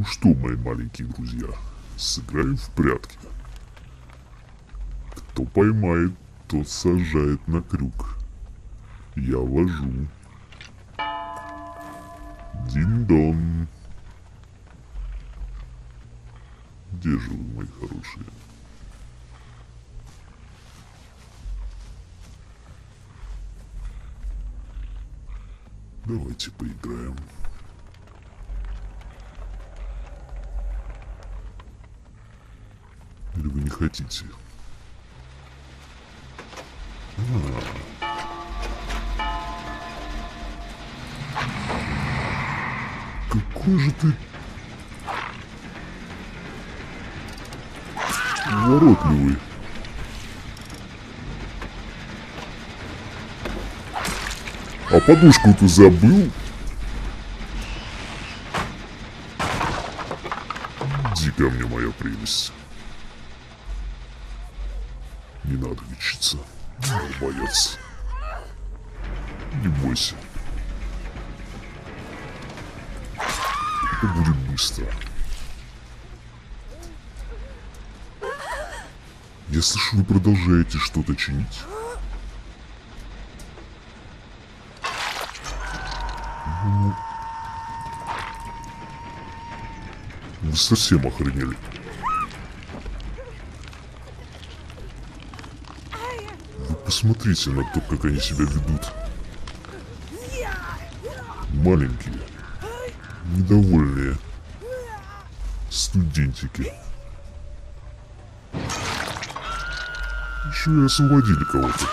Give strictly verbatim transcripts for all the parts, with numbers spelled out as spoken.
что, мои маленькие друзья, сыграем в прятки. Кто поймает, тот сажает на крюк. Я вожу. Дин-дон. Где же вы, мои хорошие? Давайте поиграем. Или вы не хотите? А. Какой же ты воротливый. А подушку ты забыл? Иди ко мне, моя прелесть. Не надо лечиться, не надо бояться. Не бойся. Это будет быстро. Я слышу, вы продолжаете что-то чинить. Ну, вы совсем охренели. Вы посмотрите на то, как они себя ведут. Маленькие, недовольные студентики. Еще и освободили кого-то.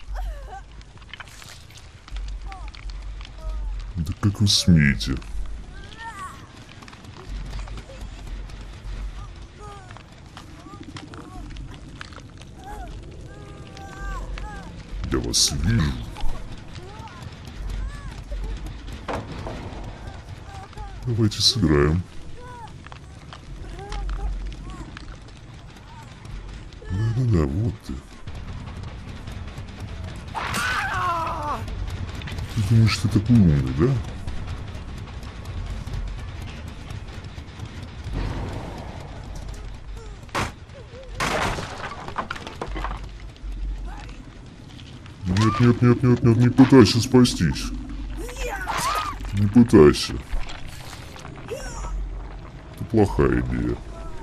Да как вы смеете? Я вас вижу. Давайте сыграем. Да-да-да, вот ты. Ты думаешь, ты такой умный, да? Нет, нет, нет, нет, нет, не пытайся спастись. Не пытайся. Это плохая идея.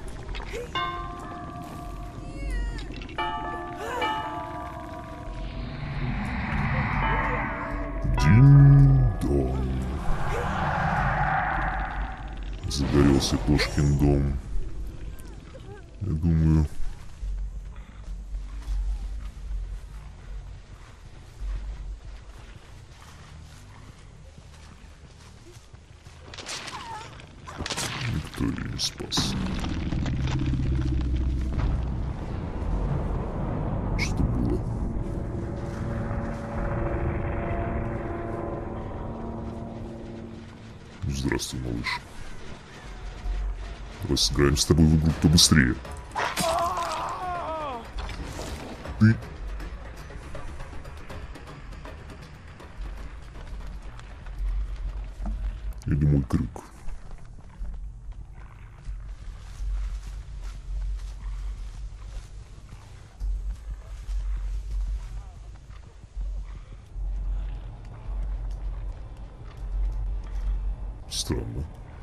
Дин-дон. Загорелся кошкин дом. Я думаю... Никто ее не спас. Что было? Здравствуй, малыш. Давай сыграем с тобой в игру, кто быстрее. Ты... Или мой крюк? Странно.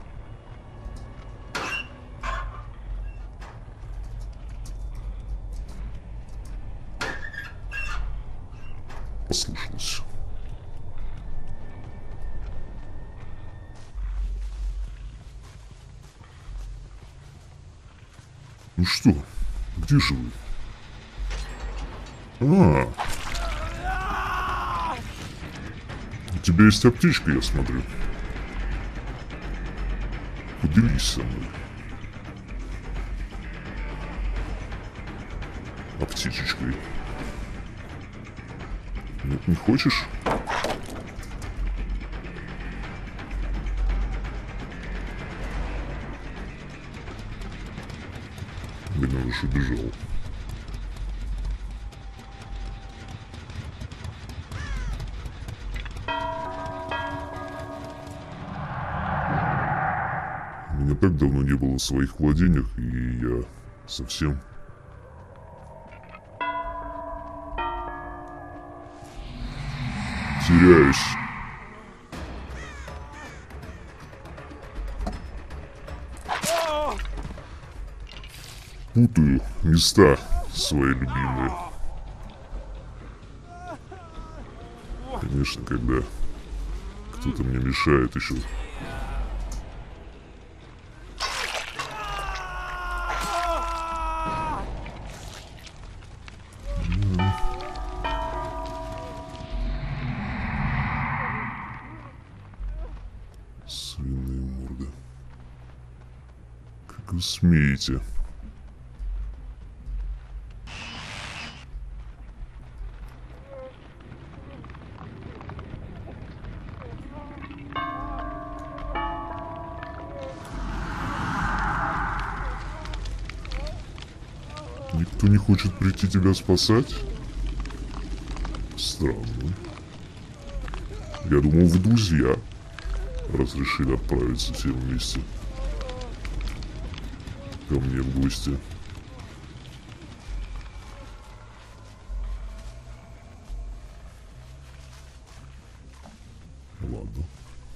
Послышалось. Ну что, где же вы? А, у тебя есть аптечка, я смотрю. Поделись со мной. Аптечечкой. Нет, не хочешь? Гаденыш убежал. Меня так давно не было в своих владениях, и я совсем... теряюсь. Путаю места свои любимые. Конечно, когда кто-то мне мешает еще. Свиные морды. Как вы смеете? Никто не хочет прийти тебя спасать? Странно. Я думал, вы друзья, раз решили отправиться все вместе ко мне в гости. Ладно.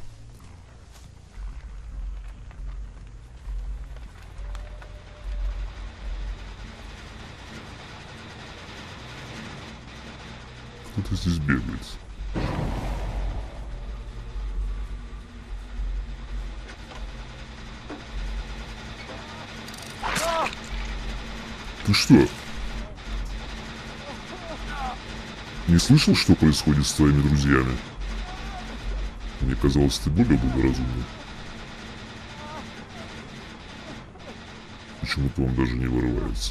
Кто-то здесь бегает. Ты что? Не слышал, что происходит с твоими друзьями? Мне казалось, ты более благоразумный. Почему-то он даже не вырывается.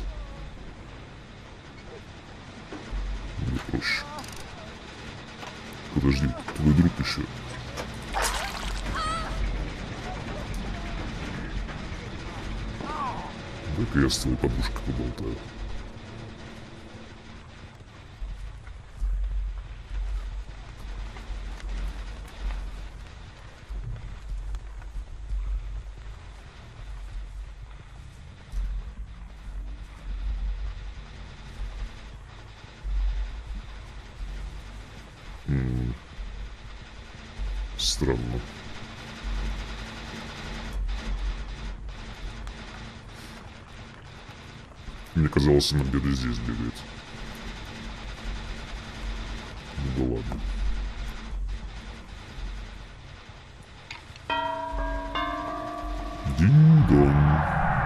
Мне проще. Подожди, твой друг еще. Дай-ка я с твоей подружкой поболтаю. М-м. Странно. Мне казалось, она где-то здесь бегает. Ну да ладно. Динь-дон.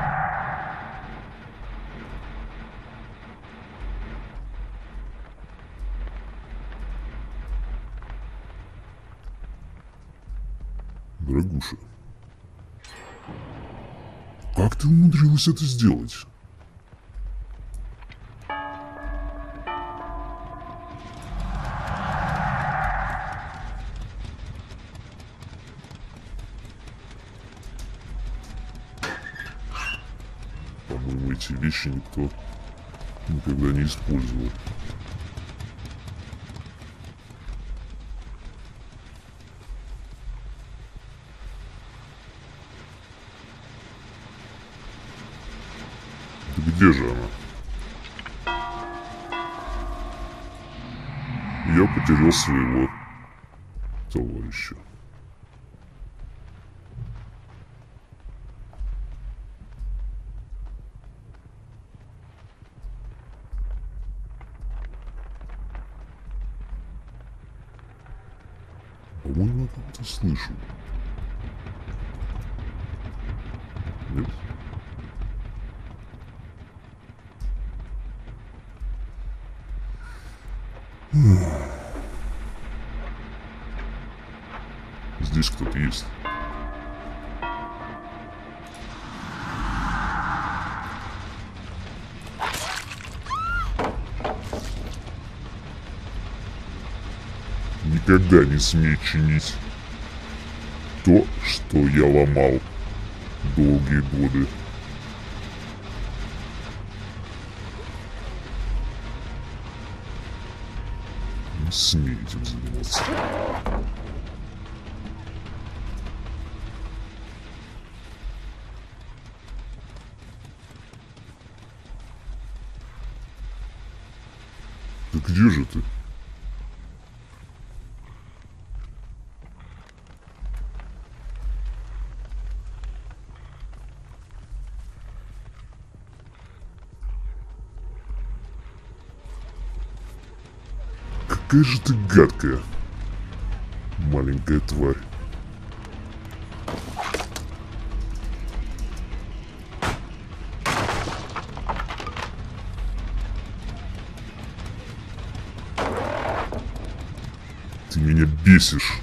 Дорогуша, как ты умудрилась это сделать? По-моему, эти вещи никто никогда не использовал. Да где же она? Я потерял своего товарища. По-моему, я как-то слышу. Нет? Здесь кто-то есть. Никогда не смей чинить то, что я ломал долгие годы. Не смей этим заниматься. где же ты? Какая же ты гадкая, маленькая тварь. Ты меня бесишь.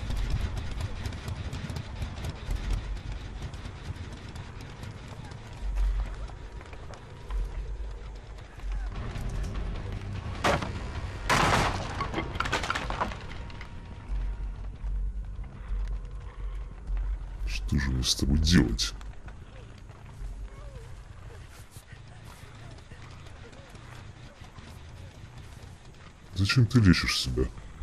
Что же мне с тобой делать? Зачем ты лечишь себя?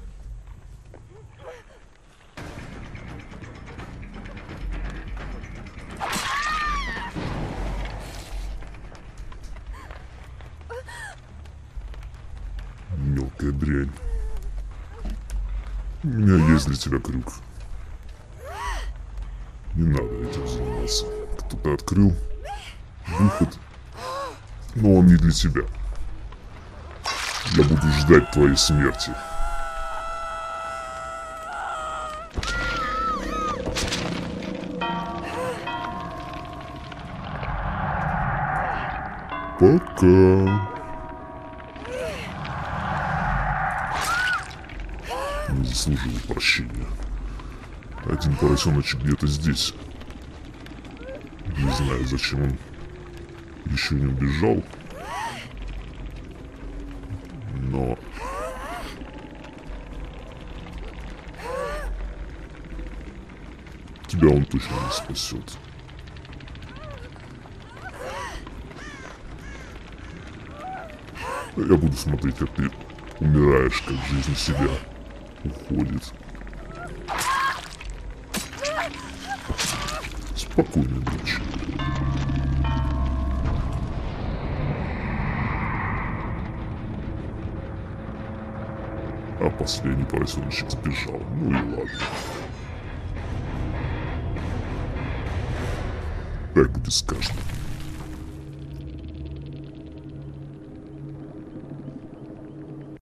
Мелкая дрянь. У меня есть для тебя крюк. Не надо этим заниматься. Кто-то открыл выход, но он не для тебя. Я буду ждать твоей смерти. Пока. Не заслуживаю прощения. Один поросеночек где-то здесь. Не знаю, зачем он еще не убежал. Но... тебя он точно не спасет. Я буду смотреть, как ты умираешь, как жизнь себя уходит. Спокойной ночи. А последний поросеночек сбежал. Ну и ладно. Так будет с каждым.